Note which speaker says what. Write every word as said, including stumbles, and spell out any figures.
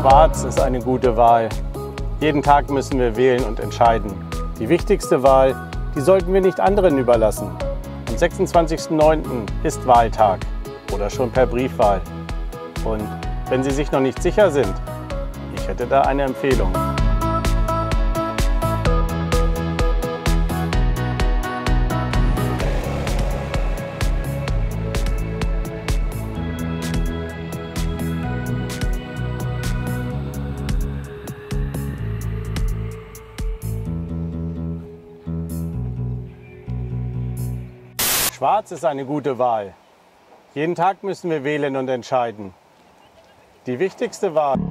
Speaker 1: Schwarz ist eine gute Wahl. Jeden Tag müssen wir wählen und entscheiden. Die wichtigste Wahl, die sollten wir nicht anderen überlassen. Am sechsundzwanzigsten neunten ist Wahltag oder schon per Briefwahl. Und wenn Sie sich noch nicht sicher sind, ich hätte da eine Empfehlung. Schwarz ist eine gute Wahl. Jeden Tag müssen wir wählen und entscheiden. Die wichtigste Wahl.